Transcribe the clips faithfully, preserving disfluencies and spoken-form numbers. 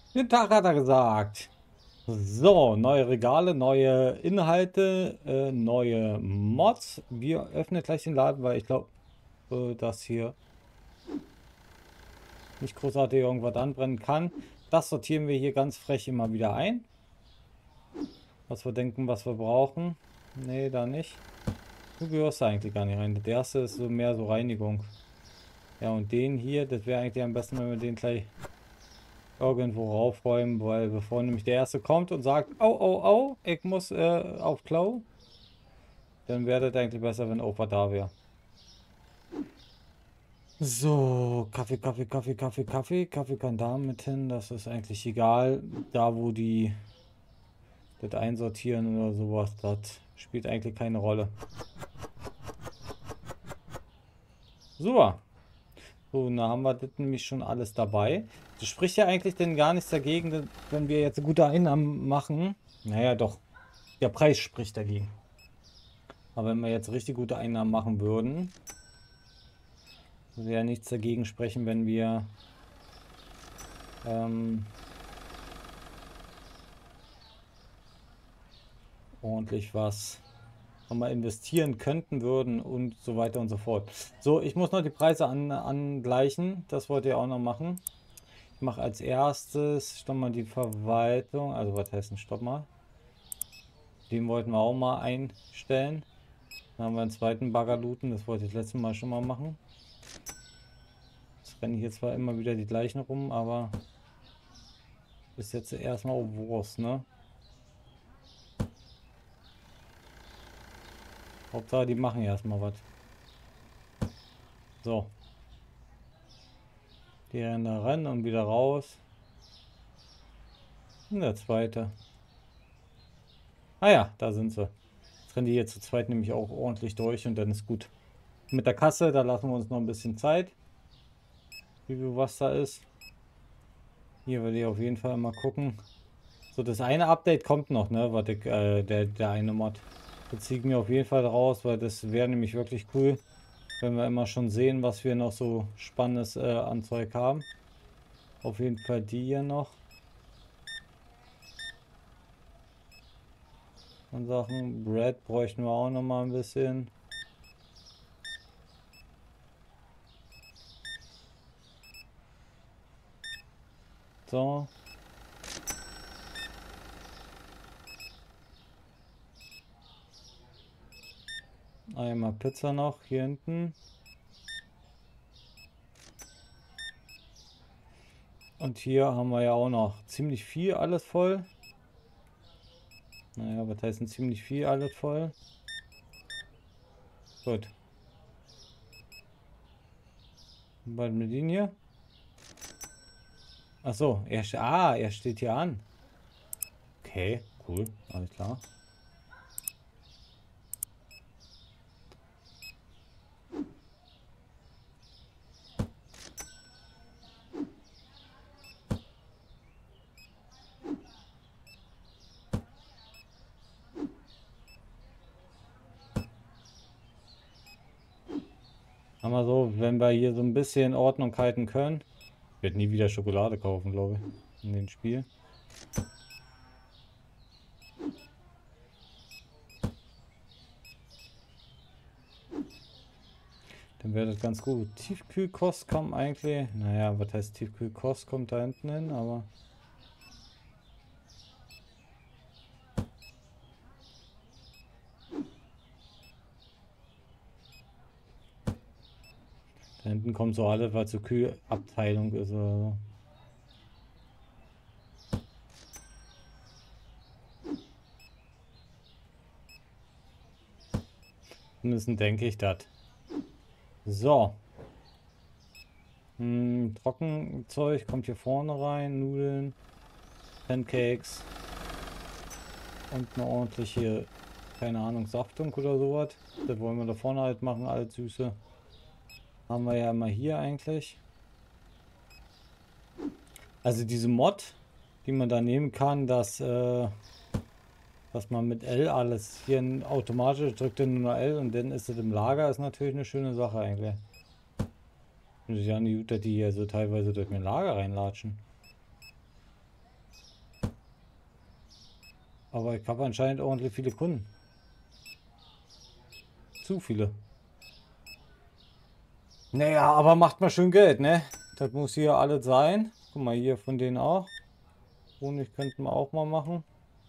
Guten Tag, hat er gesagt. So, neue Regale, neue Inhalte, äh, neue Mods. Wir öffnen gleich den Laden, weil ich glaube, äh, dass hier nicht großartig irgendwas anbrennen kann. Das sortieren wir hier ganz frech immer wieder ein. Was wir denken, was wir brauchen. Nee, da nicht. Du gehörst da eigentlich gar nicht rein. Der erste ist so mehr so Reinigung. Ja, und den hier, das wäre eigentlich am besten, wenn wir den gleich irgendwo raufräumen, weil bevor nämlich der erste kommt und sagt, oh, oh, oh, ich muss äh, auf Klo, dann wäre das eigentlich besser, wenn Opa da wäre. So, Kaffee, Kaffee, Kaffee, Kaffee, Kaffee. Kaffee kann da mit hin, das ist eigentlich egal. Da, wo die das einsortieren oder sowas, das spielt eigentlich keine Rolle. So, so, da haben wir das nämlich schon alles dabei. Das spricht ja eigentlich denn gar nichts dagegen, wenn wir jetzt gute Einnahmen machen. Naja, doch, der Preis spricht dagegen. Aber wenn wir jetzt richtig gute Einnahmen machen würden, würde ja nichts dagegen sprechen, wenn wir ähm, ordentlich was nochmal investieren könnten würden und so weiter und so fort. So, ich muss noch die Preise an, angleichen. Das wollt ihr auch noch machen. Ich mache als erstes, stopp mal die Verwaltung. Also was heißt denn, stopp mal. Den wollten wir auch mal einstellen. Dann haben wir einen zweiten Baggerlooten. Das wollte ich letztes Mal schon mal machen. Es rennen hier zwar immer wieder die gleichen rum, aber ist jetzt erstmal Wurst, ne? Hauptsache, die machen erstmal was. So. Die rennen da rein und wieder raus. Und der zweite. Ah ja, da sind sie. Jetzt rennen die hier zu zweit nämlich auch ordentlich durch und dann ist gut. Mit der Kasse, da lassen wir uns noch ein bisschen Zeit. Wie viel was da ist. Hier werde ich auf jeden Fall mal gucken. So, das eine Update kommt noch, ne? Was ich, äh, der, der eine Mod. Das ziehe ich mir auf jeden Fall raus, weil das wäre nämlich wirklich cool, wenn wir immer schon sehen, was wir noch so spannendes äh, an Zeug haben. Auf jeden Fall die hier noch. Und Sachen. Bread bräuchten wir auch noch mal ein bisschen. So. Einmal Pizza noch hier hinten. Und hier haben wir ja auch noch ziemlich viel alles voll. Naja, was heißt denn ziemlich viel alles voll? Gut. Was mit ihm hier? Achso, er, ah, er steht hier an. Okay, cool, alles klar. Aber so, wenn wir hier so ein bisschen Ordnung halten können. Ich werde nie wieder Schokolade kaufen, glaube ich, in dem Spiel. Dann wäre das ganz gut. Tiefkühlkost kommt eigentlich. Naja, was heißt Tiefkühlkost? Kommt da hinten hin, aber. Da hinten kommt so alles, was zur Kühlabteilung ist oder so. Zumindest denke ich das. So. Hm, Trockenzeug kommt hier vorne rein. Nudeln, Pancakes. Und eine ordentliche, keine Ahnung, Saftung oder sowas. Das wollen wir da vorne halt machen, alles Süße. Haben wir ja immer hier eigentlich. Also diese Mod, die man da nehmen kann, dass, äh, dass man mit L alles hier automatisch drückt, dann nur L und dann ist es im Lager, ist natürlich eine schöne Sache eigentlich. Und ja, die Jutta, die hier so teilweise durch mein Lager reinlatschen. Aber ich habe anscheinend ordentlich viele Kunden. Zu viele. Naja, aber macht mal schön Geld, ne? Das muss hier alles sein. Guck mal, hier von denen auch. Honig könnten wir auch mal machen.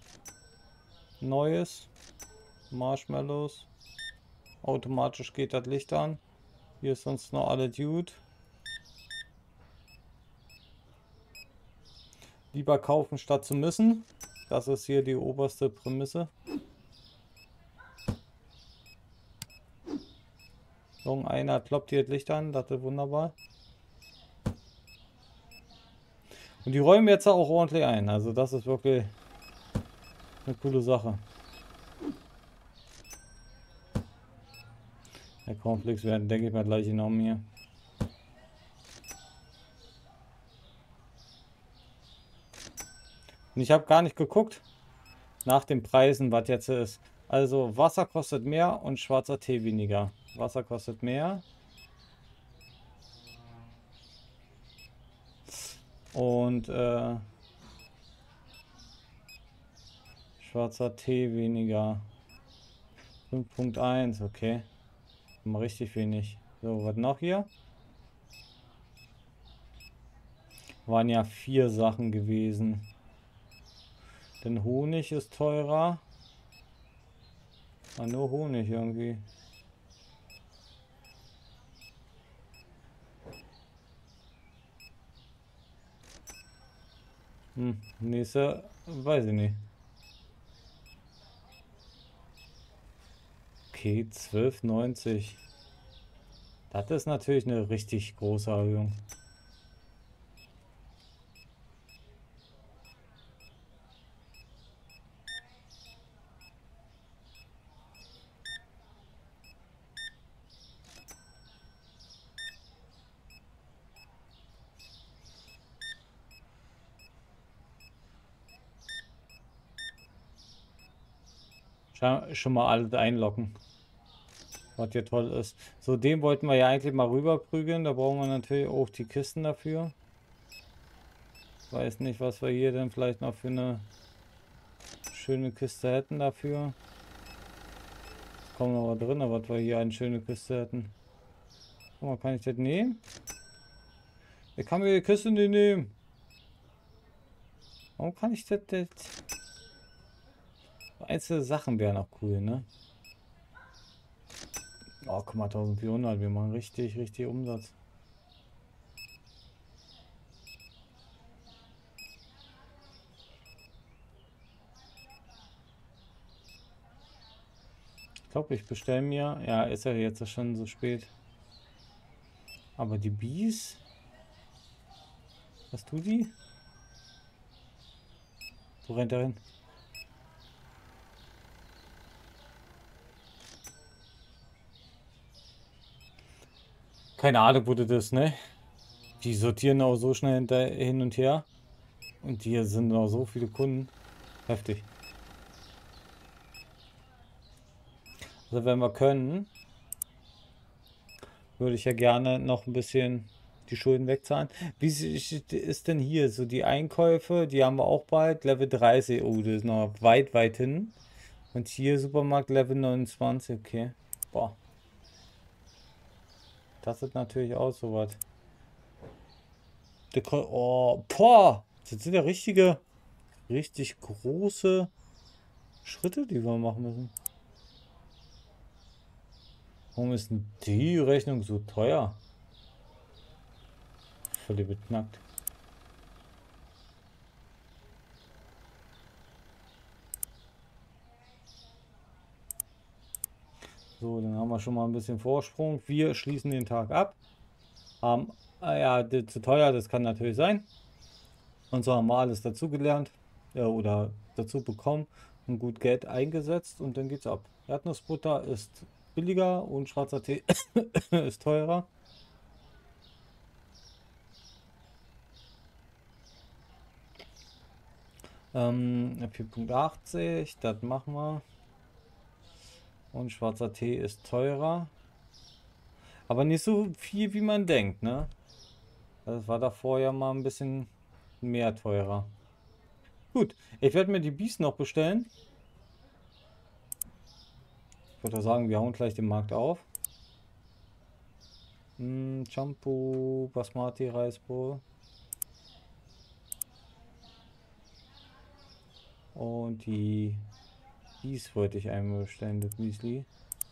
Neues. Marshmallows. Automatisch geht das Licht an. Hier ist sonst noch alles gut. Lieber kaufen statt zu müssen. Das ist hier die oberste Prämisse. Irgendeiner kloppt hier das Licht an. Das ist wunderbar. Und die räumen jetzt auch ordentlich ein. Also das ist wirklich eine coole Sache. Der Cornflakes werden, denke ich mal, gleich genommen hier. Und ich habe gar nicht geguckt nach den Preisen, was jetzt ist. Also Wasser kostet mehr und schwarzer Tee weniger. Wasser kostet mehr. Und äh, schwarzer Tee weniger. fünf Punkt eins, okay. Mal richtig wenig. So, was noch hier? Waren ja vier Sachen gewesen. Denn Honig ist teurer. Ah, nur Honig irgendwie. Hm, nächste, weiß ich nicht. Okay, zwölf neunzig. Das ist natürlich eine richtig große Erhöhung. Schau- Schon mal alles einloggen. Was hier toll ist. So, den wollten wir ja eigentlich mal rüberprügeln. Da brauchen wir natürlich auch die Kisten dafür. Weiß nicht, was wir hier denn vielleicht noch für eine schöne Kiste hätten dafür. Jetzt kommen noch was drin, was wir hier eine schöne Kiste hätten. Guck mal, kann ich das nehmen? Ich kann mir die Kiste nicht nehmen. Warum kann ich das jetzt? Einzelne Sachen wären auch cool, ne? Oh, guck mal, eintausendvierhundert. Wir machen richtig, richtig Umsatz. Ich glaube, ich bestelle mir. Ja, ist ja jetzt schon so spät. Aber die Bees. Was tut die? Wo rennt er hin? Keine Ahnung, wo das ist, ne? Die sortieren auch so schnell hinter, hin und her. Und hier sind noch so viele Kunden. Heftig. Also wenn wir können, würde ich ja gerne noch ein bisschen die Schulden wegzahlen. Wie ist denn hier so die Einkäufe? Die haben wir auch bald. Level dreißig. Oh, das ist noch weit, weit hin. Und hier Supermarkt Level neunundzwanzig. Okay. Boah. Das ist natürlich auch so was. Oh, boah. Das sind ja richtige, richtig große Schritte, die wir machen müssen. Warum ist denn die Rechnung so teuer? Völlig beknackt. So, dann haben wir schon mal ein bisschen Vorsprung. Wir schließen den Tag ab. Ähm, ah ja, das zu teuer, das kann natürlich sein. Und so haben wir alles dazugelernt äh, oder dazu bekommen und gut Geld eingesetzt und dann geht's ab. Erdnussbutter ist billiger und schwarzer Tee ist teurer. Ähm, vier Punkt achtzig, das machen wir. Und schwarzer Tee ist teurer. Aber nicht so viel, wie man denkt, ne? Das war davor ja mal ein bisschen mehr teurer. Gut, ich werde mir die Bies noch bestellen. Ich würde sagen, wir hauen gleich den Markt auf. Hm, Shampoo, Basmati, Reisbrot. Und die Bies wollte ich einmal bestellen, das Müsli.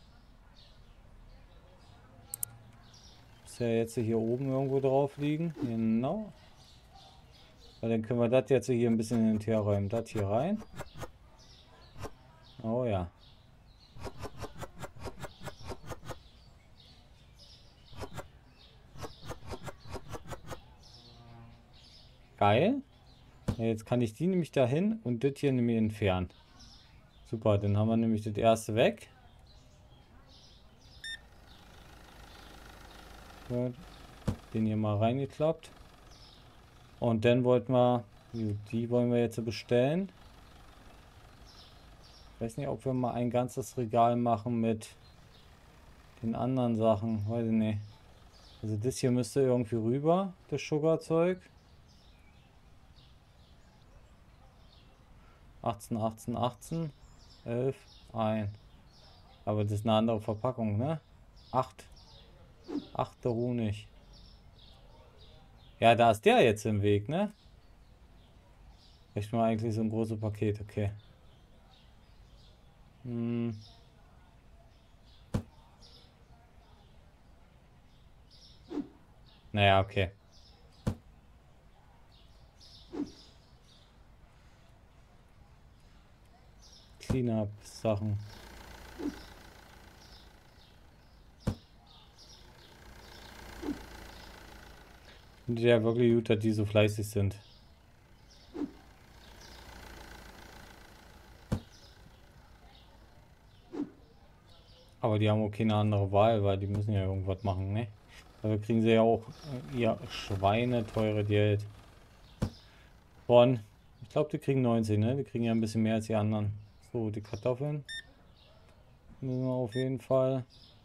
Ist ja jetzt hier oben irgendwo drauf liegen. Genau. Weil dann können wir das jetzt hier ein bisschen in den Teer räumen. Das hier rein. Oh ja. Geil. Jetzt kann ich die nämlich dahin und das hier nämlich entfernen. Super, dann haben wir nämlich das erste weg. Den hier mal reingeklappt. Und dann wollten wir, die wollen wir jetzt bestellen. Ich weiß nicht, ob wir mal ein ganzes Regal machen mit den anderen Sachen. Weiß ich nicht. Also das hier müsste irgendwie rüber, das Sugarzeug. achtzehn, achtzehn, achtzehn, elf, eins. Aber das ist eine andere Verpackung, ne? acht. acht der Honig. Ja, da ist der jetzt im Weg, ne? Ich mal eigentlich so ein großes Paket, okay. Hm. Naja, okay. Cleanup-Sachen. Finde ja wirklich gut, dass die so fleißig sind. Aber die haben auch keine andere Wahl, weil die müssen ja irgendwas machen, ne? Dafür kriegen sie ja auch ihr schweineteure Geld. Von, ich glaube, die kriegen neunzehn, ne? Die kriegen ja ein bisschen mehr als die anderen. So, die Kartoffeln müssen wir auf jeden Fall.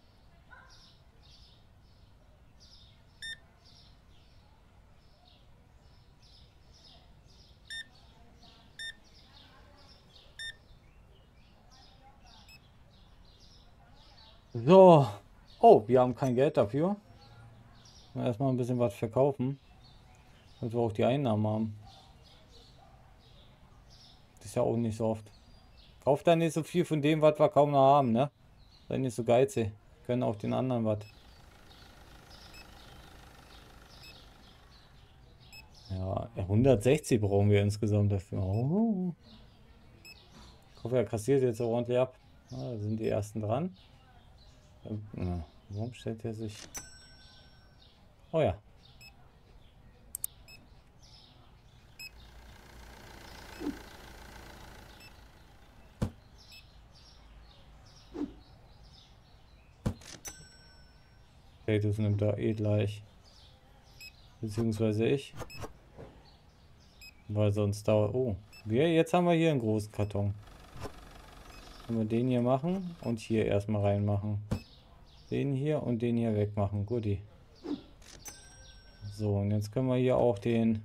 So. Oh, wir haben kein Geld dafür. Erstmal ein bisschen was verkaufen, damit wir auch die Einnahmen haben. Das ist ja auch nicht so oft. Kauft dann nicht so viel von dem, was wir kaum noch haben, ne? Sei nicht so geizig. Können auch den anderen was. Ja, hundertsechzig brauchen wir insgesamt dafür. Oh. Ich hoffe, er kassiert jetzt ordentlich ab. Ja, da sind die ersten dran. Ja, warum stellt er sich... Oh ja. Okay, das nimmt er eh gleich. Beziehungsweise ich. Weil sonst dauert... Oh, wir, jetzt haben wir hier einen großen Karton. Können wir den hier machen und hier erstmal reinmachen. Den hier und den hier wegmachen. Guti. So, und jetzt können wir hier auch den...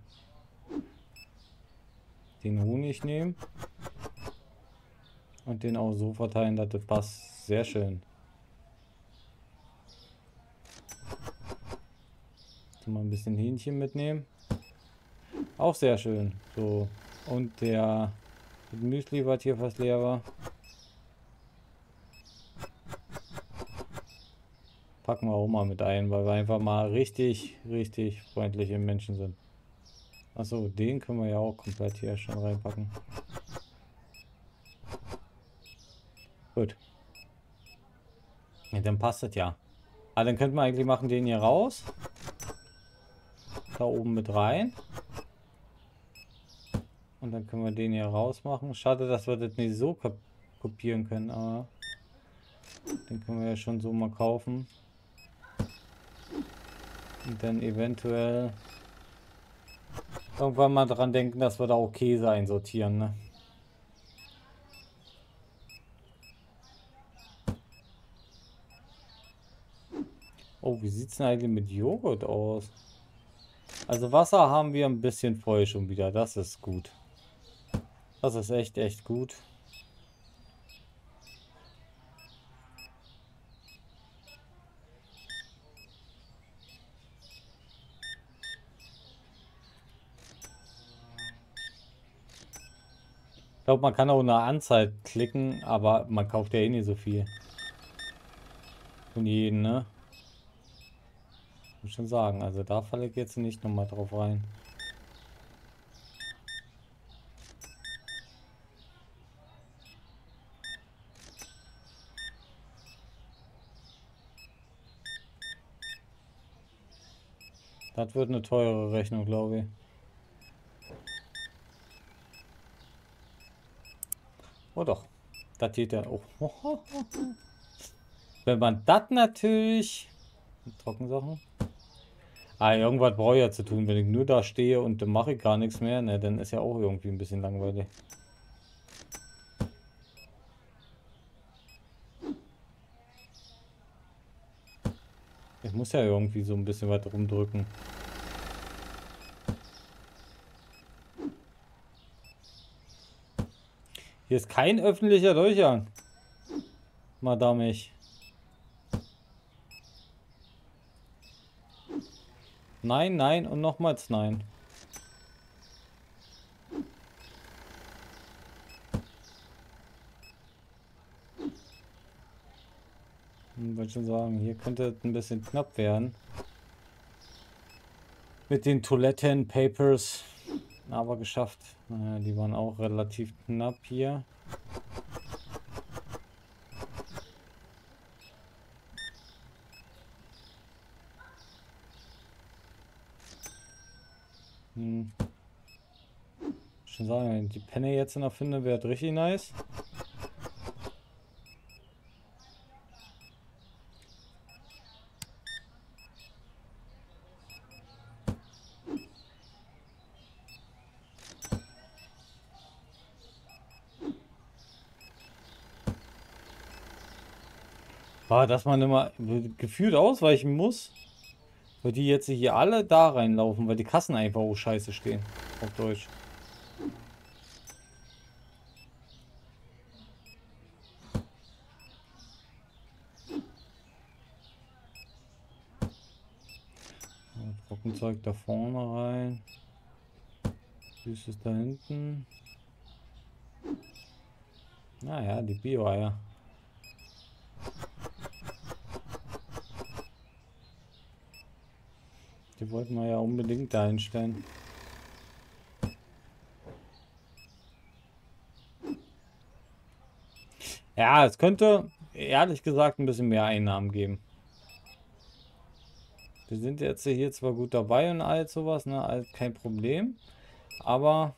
den Honig nehmen. Und den auch so verteilen, dass das passt. Sehr schön. So, mal ein bisschen Hähnchen mitnehmen. Auch sehr schön. So. Und der Müsli, was hier fast leer war. Packen wir auch mal mit ein, weil wir einfach mal richtig, richtig freundliche Menschen sind. Achso, den können wir ja auch komplett hier schon reinpacken. Gut. Ja, dann passt das ja. Aber dann könnte man eigentlich machen den hier raus. Da oben mit rein. Und dann können wir den hier rausmachen. Schade, dass wir das nicht so kopieren können, aber den können wir ja schon so mal kaufen. Und dann eventuell irgendwann mal dran denken, dass wir da auch Käse einsortieren, ne? Oh, wie sieht es denn eigentlich mit Joghurt aus? Also Wasser haben wir ein bisschen voll schon wieder, das ist gut. Das ist echt, echt gut. Ich glaube, man kann auch eine Anzahl klicken, aber man kauft ja eh nicht so viel. Von jedem, ne? Muss schon sagen, also da falle ich jetzt nicht nochmal drauf rein. Das wird eine teure Rechnung, glaube ich. Oh doch, das geht ja auch. Wenn man das natürlich... Trockensachen. Ah, irgendwas brauche ich ja zu tun. Wenn ich nur da stehe und dann mache ich gar nichts mehr, ne, dann ist ja auch irgendwie ein bisschen langweilig. Ich muss ja irgendwie so ein bisschen weiter rumdrücken. Hier ist kein öffentlicher Durchgang. Madame ich. Nein, nein und nochmals nein. Ich wollte schon sagen, hier könnte es ein bisschen knapp werden. Mit den Toilettenpapers. Aber geschafft. Naja, die waren auch relativ knapp hier. Hm. Schon sagen, wenn ich die Penne jetzt noch finde, wäre richtig nice. Ah, dass man immer gefühlt ausweichen muss, weil die jetzt hier alle da reinlaufen, weil die Kassen einfach auch scheiße stehen. Auf Deutsch. Trockenzeug da vorne rein. Süßes da hinten. Naja, die Bio-Eier. Die wollten wir ja unbedingt da hinstellen. Ja, es könnte ehrlich gesagt ein bisschen mehr Einnahmen geben. Wir sind jetzt hier zwar gut dabei und all sowas, ne, all kein Problem. Aber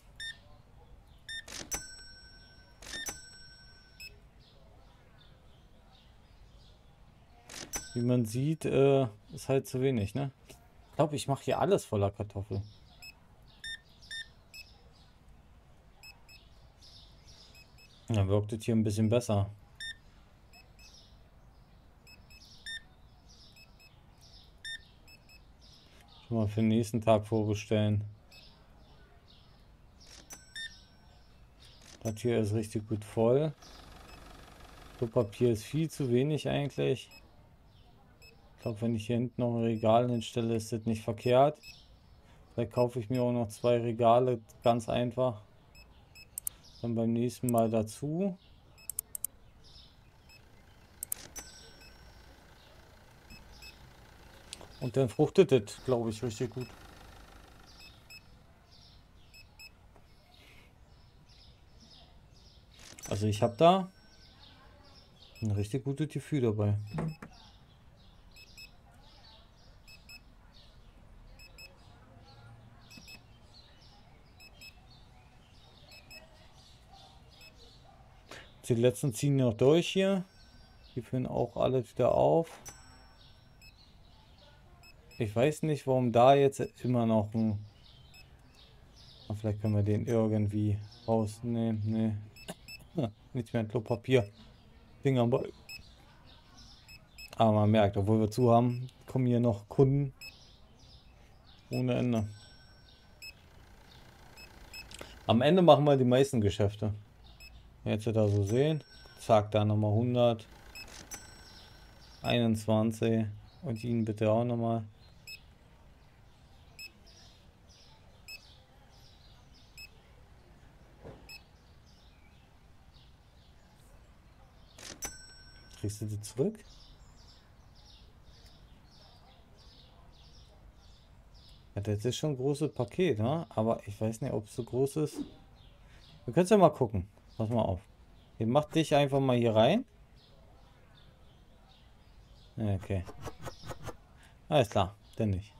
wie man sieht, äh, ist halt zu wenig, ne? Ich glaube, ich mache hier alles voller Kartoffeln. Dann wirkt es hier ein bisschen besser. Schon mal für den nächsten Tag vorbestellen. Das hier ist richtig gut voll. Klopapier ist viel zu wenig eigentlich. Ich glaube, wenn ich hier hinten noch ein Regal hinstelle, ist das nicht verkehrt. Vielleicht kaufe ich mir auch noch zwei Regale, ganz einfach. Dann beim nächsten Mal dazu. Und dann fruchtet das, glaube ich, richtig gut. Also ich habe da ein richtig gutes Gefühl dabei. Die letzten ziehen noch durch hier. Die führen auch alle wieder auf. Ich weiß nicht, warum da jetzt immer noch ein... Vielleicht können wir den irgendwie rausnehmen. Nee. Ja, nicht mehr ein Klopapier. Ding am Ball. Aber man merkt, obwohl wir zu haben, kommen hier noch Kunden ohne Ende. Am Ende machen wir die meisten Geschäfte. Jetzt da so sehen. Zack, da nochmal hundert. einundzwanzig. Und ihn bitte auch nochmal. Kriegst du die zurück? Ja, das ist schon ein großes Paket, ne? Aber ich weiß nicht, ob es so groß ist. Wir können ja mal gucken. Pass mal auf. Ich mach dich einfach mal hier rein. Ja, okay. Alles klar, denn nicht.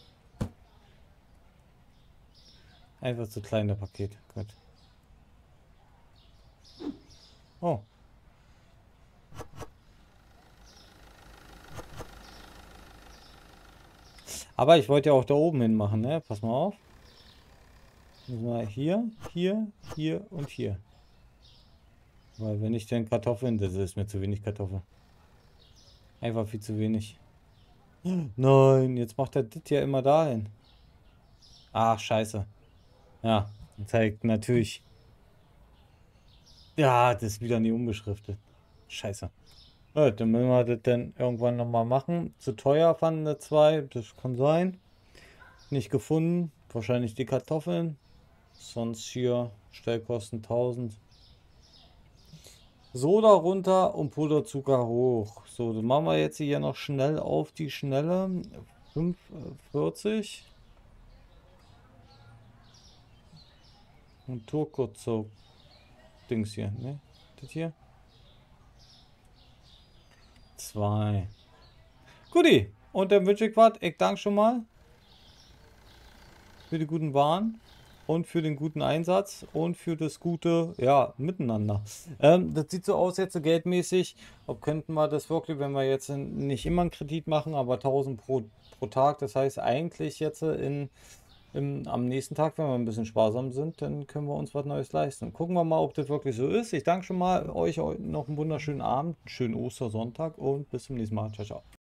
Einfach zu kleine Paket. Gut. Oh. Aber ich wollte ja auch da oben hin machen, ne? Pass mal auf. Müssen wir hier, hier, hier und hier. Weil wenn ich denn Kartoffeln, das ist mir zu wenig Kartoffeln. Einfach viel zu wenig. Nein, jetzt macht er das ja immer dahin. Ach, scheiße. Ja, zeigt natürlich. Ja, das ist wieder nie unbeschriftet. Scheiße. Ja, dann müssen wir das dann irgendwann nochmal machen. Zu teuer fanden wir zwei, das kann sein. Nicht gefunden. Wahrscheinlich die Kartoffeln. Sonst hier Stellkosten tausend. Soda runter und Puderzucker hoch. So, dann machen wir jetzt hier noch schnell auf die Schnelle. fünfundvierzig. Und Turkotzo Dings hier, ne? Das hier. Zwei. Guti. Und dann wünsche ich was. Ich danke schon mal für die guten Waren und für den guten Einsatz und für das gute, ja, Miteinander. Ähm, das sieht so aus jetzt so geldmäßig. Ob könnten wir das wirklich, wenn wir jetzt nicht immer einen Kredit machen, aber tausend pro, pro Tag. Das heißt eigentlich jetzt in, im, am nächsten Tag, wenn wir ein bisschen sparsam sind, dann können wir uns was Neues leisten. Gucken wir mal, ob das wirklich so ist. Ich danke schon mal euch noch einen wunderschönen Abend, einen schönen Ostersonntag und bis zum nächsten Mal. Ciao, ciao.